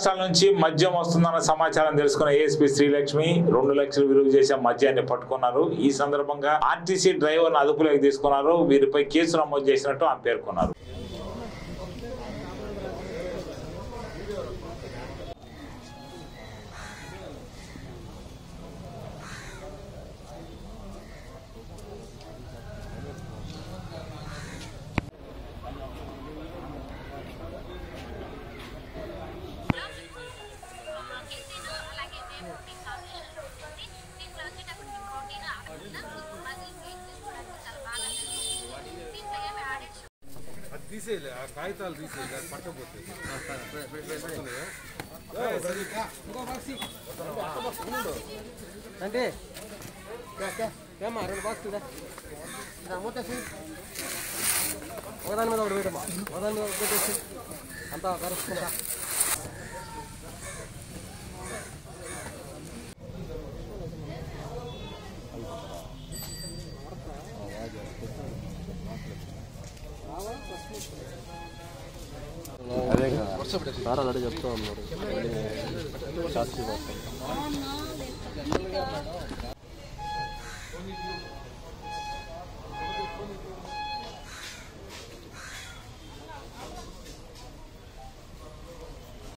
రాష్ట్రాల నుంచి మద్యం వస్తుందన్న సమాచారం తెలుసుకున్న ఏఎస్పీ శ్రీలక్ష్మి 2 లక్షలు విలువ చేసే మద్యాన్ని పట్టుకున్నారు। ఈ సందర్భంగా ఆర్టీసీ డ్రైవర్ను అదుపులోకి తీసుకున్నారు। వీరిపై కేసు నమోదు చేసినట్టు ఆమె పేర్కొన్నారు। తీసేయాలి ఆ కాగితాలు తీసేయాలి అది పట్టకపోతే అంటే రెండు బాక్స్ ఒకదాని మీద ఒకటి పెట్టమ్మా ఒకదాని మీద ఒకటి పెట్టేసి అంతా కలుసుకుంటా అదే సార్ అదే చెప్తా ఉన్నారు